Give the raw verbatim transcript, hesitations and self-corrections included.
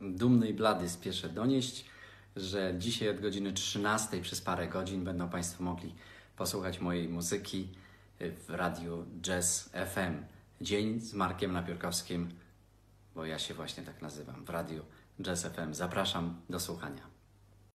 dumny i blady spieszę donieść, że dzisiaj od godziny trzynastej przez parę godzin będą Państwo mogli posłuchać mojej muzyki w radiu Jazz F M. Dzień z Markiem Napiórkowskim, bo ja się właśnie tak nazywam, w radiu Jazz F M. Zapraszam do słuchania.